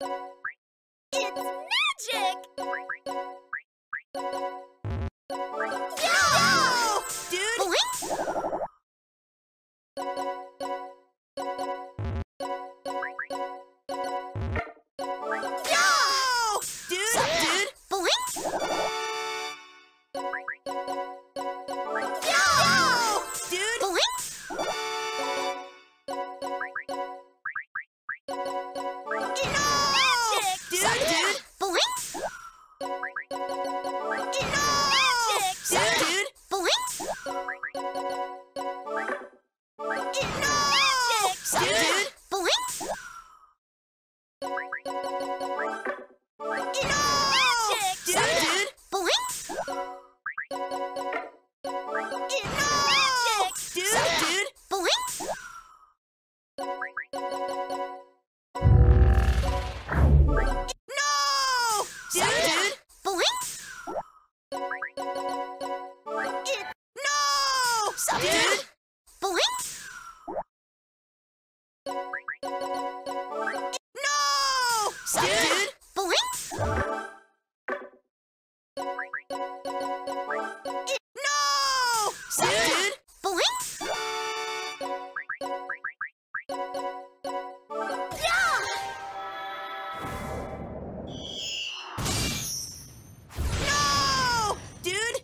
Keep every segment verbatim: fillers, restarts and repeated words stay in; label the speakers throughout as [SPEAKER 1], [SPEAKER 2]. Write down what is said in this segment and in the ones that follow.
[SPEAKER 1] It's magic! Yo! Dude!
[SPEAKER 2] Boink!
[SPEAKER 1] Yo! Dude!
[SPEAKER 2] Sup,
[SPEAKER 1] Dude!
[SPEAKER 2] Boink!
[SPEAKER 1] Yo! Dude!
[SPEAKER 2] Boink!
[SPEAKER 1] No! Dude!
[SPEAKER 2] Sup,
[SPEAKER 1] Dude!
[SPEAKER 2] Boink!
[SPEAKER 1] No!
[SPEAKER 2] Sup,
[SPEAKER 1] Dude!
[SPEAKER 2] Boink!
[SPEAKER 1] No!
[SPEAKER 2] Sup,
[SPEAKER 1] Dude!
[SPEAKER 2] Boink!
[SPEAKER 1] No!
[SPEAKER 2] Sup,
[SPEAKER 1] Dude!
[SPEAKER 2] Boink!
[SPEAKER 1] No! Dude!
[SPEAKER 2] Sup,
[SPEAKER 1] Dude!
[SPEAKER 2] Boink!
[SPEAKER 1] No!
[SPEAKER 2] Sup,
[SPEAKER 1] Dude!
[SPEAKER 2] Boink!
[SPEAKER 1] No!
[SPEAKER 2] Sup,
[SPEAKER 1] Dude!
[SPEAKER 2] Boink!
[SPEAKER 1] No!
[SPEAKER 2] Sup,
[SPEAKER 1] Dude!
[SPEAKER 2] Boink!
[SPEAKER 1] No!
[SPEAKER 2] Sup,
[SPEAKER 1] Dude!
[SPEAKER 2] Boink!
[SPEAKER 1] No! Dude!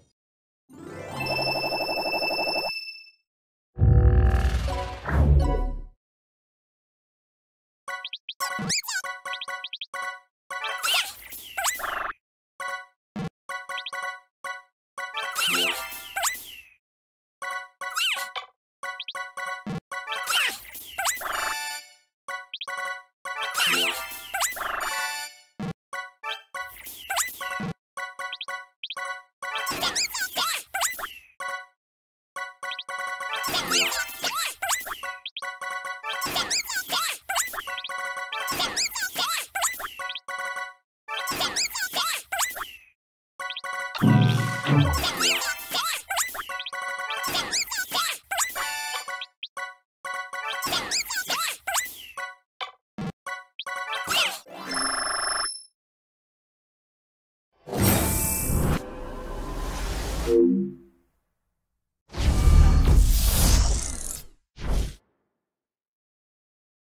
[SPEAKER 2] Boink!